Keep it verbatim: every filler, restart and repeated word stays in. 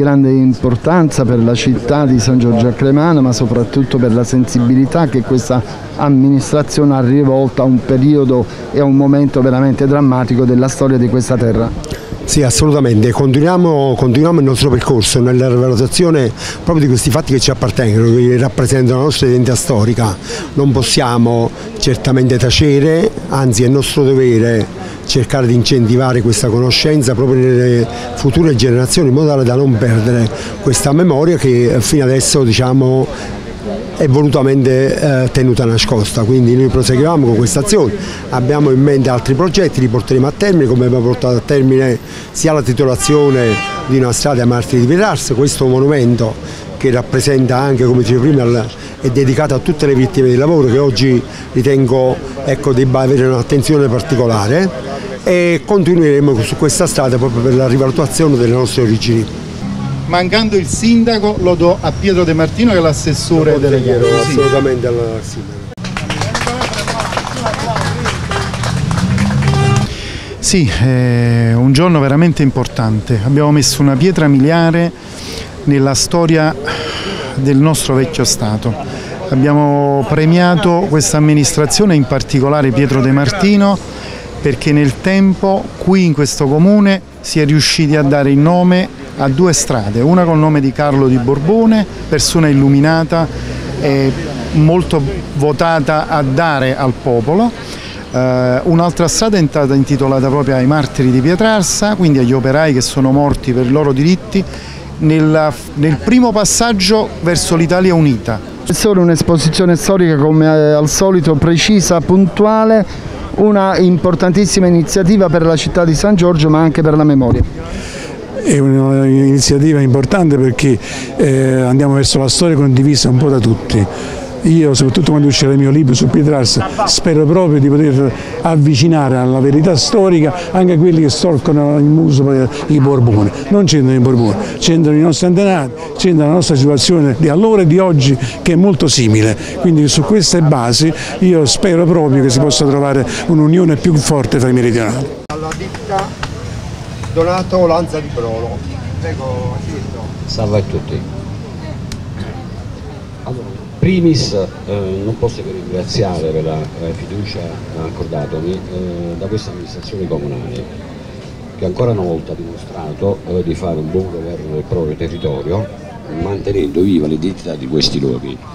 grande importanza per la città di San Giorgio a Cremano, ma soprattutto per la sensibilità che questa amministrazione ha rivolto a un periodo e a un momento veramente drammatico della storia di questa terra. Sì, assolutamente, continuiamo, continuiamo il nostro percorso nella valutazione proprio di questi fatti che ci appartengono, che rappresentano la nostra identità storica. Non possiamo certamente tacere, anzi è nostro dovere cercare di incentivare questa conoscenza proprio nelle future generazioni, in modo tale da non perdere questa memoria che fino adesso, diciamo, è volutamente eh, tenuta nascosta. Quindi noi proseguiamo con questa azione, abbiamo in mente altri progetti, li porteremo a termine, come abbiamo portato a termine sia la titolazione di una strada ai martiri di Pietrarsa, questo monumento che rappresenta anche, come dicevo prima, è dedicato a tutte le vittime del lavoro, che oggi ritengo, ecco, debba avere un'attenzione particolare, e continueremo su questa strada proprio per la rivalutazione delle nostre origini. Mancando il sindaco lo do a Pietro De Martino, che è l'assessore delegato. Assolutamente al sindaco. Sì, è un giorno veramente importante. Abbiamo messo una pietra miliare nella storia del nostro vecchio Stato. Abbiamo premiato questa amministrazione, in particolare Pietro De Martino, perché nel tempo qui in questo comune si è riusciti a dare il nome a due strade, una col nome di Carlo di Borbone, persona illuminata e molto votata a dare al popolo, eh, un'altra strada è stata intitolata proprio ai martiri di Pietrarsa, quindi agli operai che sono morti per i loro diritti nel, nel primo passaggio verso l'Italia unita. È solo un'esposizione storica, come al solito, precisa, puntuale, una importantissima iniziativa per la città di San Giorgio, ma anche per la memoria. È un'iniziativa importante perché eh, andiamo verso la storia condivisa un po' da tutti. Io, soprattutto quando uscirà il mio libro su Pietrarsa, spero proprio di poter avvicinare alla verità storica anche quelli che storcono il muso per i Borbone. Non c'entrano i Borbone, c'entrano i nostri antenati, c'entra la nostra situazione di allora e di oggi, che è molto simile. Quindi su queste basi io spero proprio che si possa trovare un'unione più forte tra i meridionali. Alla ditta Donato Lanza di Brolo. Prego, salve a tutti. Allora, primis eh, non posso che ringraziare per la eh, fiducia accordatomi eh, da questa amministrazione comunale, che ancora una volta ha dimostrato eh, di fare un buon governo del proprio territorio, mantenendo viva l'identità di questi luoghi.